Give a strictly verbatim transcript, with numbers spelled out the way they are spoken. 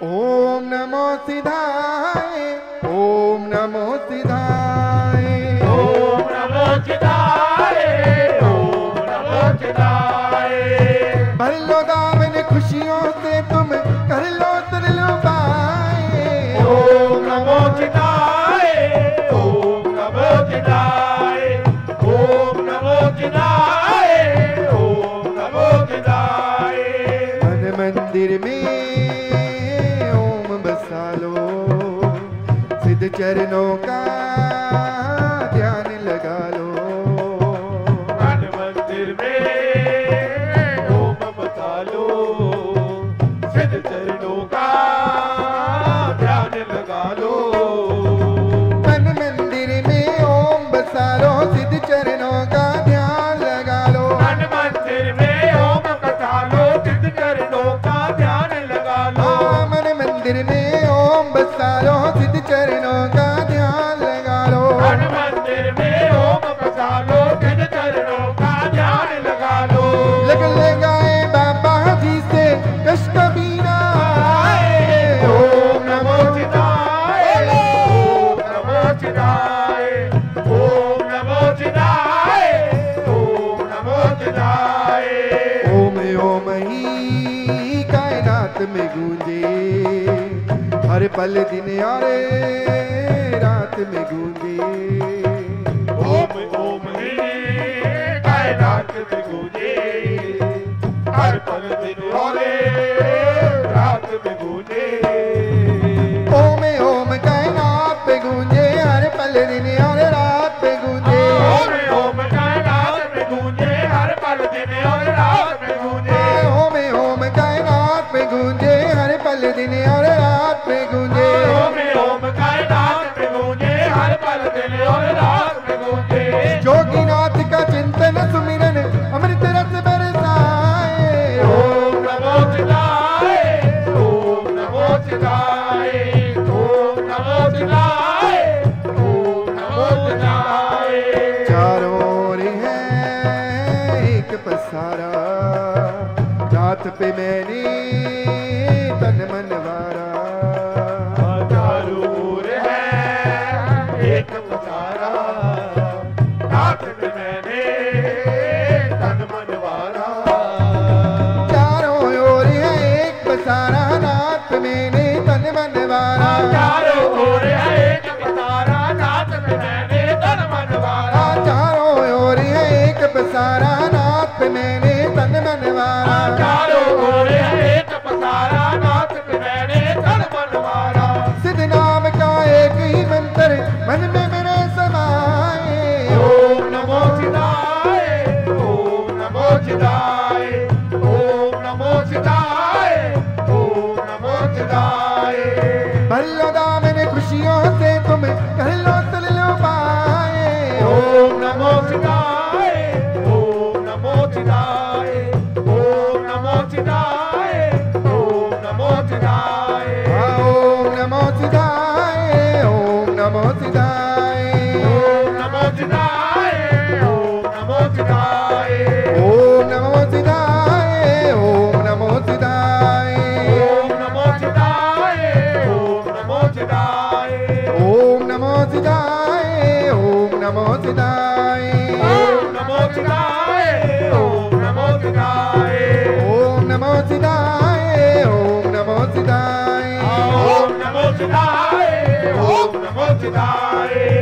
ओम नमो सिद्धाय, ओम नमो सिद्धाय, ओम नमो सिद्धाय, ओम नमो सिद्धाय। भर लो दामन खुशियों से तुम कर लो तरल पाए। ओम नमो सिद्धाय, ओम नमो सिद्धाय, ओम नमो सिद्धाय, ओम नमो सिद्धाय। मन मंदिर में ओम बसा लो, सिद्ध चरणों का ध्यान लगा लो। मन मंदिर में ओम बसा लो, सिद्ध चरणों का ध्यान लगा लो। मन मंदिर में ओम बसा लो, सिद्ध चरणों का ध्यान लगा लो। मन मंदिर में ओम बसा लो, सिद्ध चरणों का ध्यान लगा लो। हाँ, मन मंदिर में ओम बसा लो, सिद्ध चरणों का ध्यान लगा लो। मन मंदिर में ओम बसा लो, सिद्ध चरणों का ध्यान लगा लो। लग लगाए बाबा जी से कष्ट बीना आए। ओम नमो सिद्धाय, ओम नमो सिद्धाय, ओम नमो सिद्धाय, ओम नमो सिद्धाय। ओम ओम ही कायनात में गूंजे, हर पल दिन और रात में गूंजे। ओम ओम ही कायनात में गूंजे, हर पल दिन और रात में गूंजे। ओम ओम कायनात में गूंजे, हर पल दिन और रात में गूंजे। ओम ओम कायनात में गूंजे, हर पल दिन और रात में गूंजे। ओम ओम कायनात में गूंजे, हर पल दिन और रात में गूंजे। ओम ओम कायनात में गूंजे, हर पल दिन और रात में गूंजे। जोगीनाथ का चिंतन सुमिरन अमृत रस बरसाए। ओम नमो सिद्धाय, ओम नमो सिद्धाय, ओम नमो सिद्धाय, ओम नमो सिद्धाय। चारों ओर है एक पसारा, रात पे मैंने तन मन वारा। चारों ओर है एक पसारा, रात में मैंने तन मन वारा। चारों ओर है एक पसारा, रात पे मैंने तन मन वारा। चारों ओर है एक पसारा, रात में मैंने तन मन वारा। चारों ओर है एक पसारा, रात पे मैंने तन मन वारा। चारों ओर है एक पसारा, रात में मैंने तन मन वारा। सिद्ध नाम का एक ही मंत्र मन में मेरे समाए। ओम नमो सिद्धाय, ओम नमो सिद्धाय, ओम नमो सिद्धाय, ओम नमो सिद्धाय। भर लो दामन खुशियों से तुम कर लो तल लो पाए। ओम नमो सिद्धाय, ओम नमो सिद्धाय, ओम नमो सिद्धाय, ओम नमो सिद्धाय। ओम नमो सिद्धाय, ओम नमो सिद्धाय, ओम नमो सिद्धाय, ओम नमो सिद्धाय। ओम नमो सिद्धाय, ओम नमो सिद्धाय, ओम नमो सिद्धाय, ओम नमो सिद्धाय। ओम नमो सिद्धाय, ओम नमो सिद्धाय, ओम नमो सिद्धाय, ओम नमो सिद्धाय। ओम नमो सिद्धाय, ओम नमो सिद्धाय, ओम नमो सिद्धाय, ओम नमो सिद्धाय।